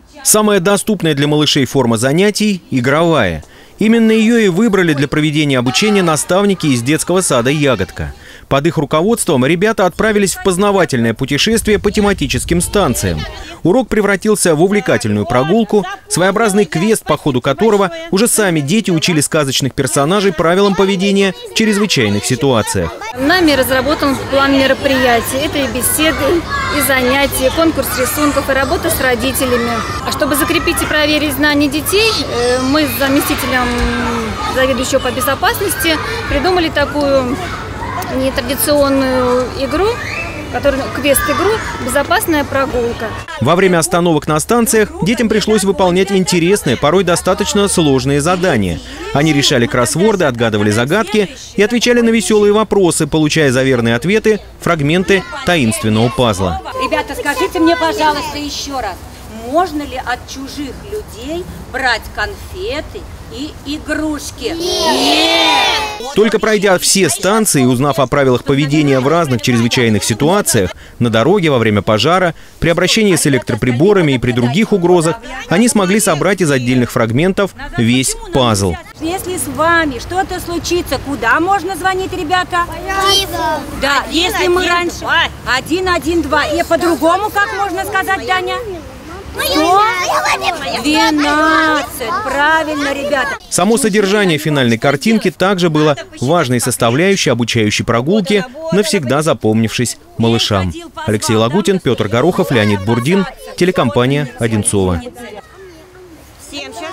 Самая доступная для малышей форма занятий – игровая. Именно ее и выбрали для проведения обучения наставники из детского сада «Ягодка». Под их руководством ребята отправились в познавательное путешествие по тематическим станциям. Урок превратился в увлекательную прогулку, своеобразный квест, по ходу которого уже сами дети учили сказочных персонажей правилам поведения в чрезвычайных ситуациях. Нами разработан план мероприятий. Это и беседы, и занятия, конкурс рисунков, и работа с родителями. А чтобы закрепить и проверить знания детей, мы с заместителем заведующего по безопасности придумали такую нетрадиционную игру, квест-игру «Безопасная прогулка». Во время остановок на станциях детям пришлось выполнять интересные, порой достаточно сложные задания. Они решали кроссворды, отгадывали загадки и отвечали на веселые вопросы, получая за верные ответы фрагменты таинственного пазла. Ребята, скажите мне, пожалуйста, еще раз, можно ли от чужих людей брать конфеты и игрушки? Нет! Только пройдя все станции и узнав о правилах поведения в разных чрезвычайных ситуациях, на дороге, во время пожара, при обращении с электроприборами и при других угрозах, они смогли собрать из отдельных фрагментов весь пазл. Если с вами что-то случится, куда можно звонить, ребята? Да, если мы раньше 112, и по-другому как можно сказать, Таня? 12. Правильно, ребята. Само содержание финальной картинки также было важной составляющей обучающей прогулки, навсегда запомнившись малышам. Алексей Лагутин, Петр Горохов, Леонид Бурдин, телекомпания «Одинцово».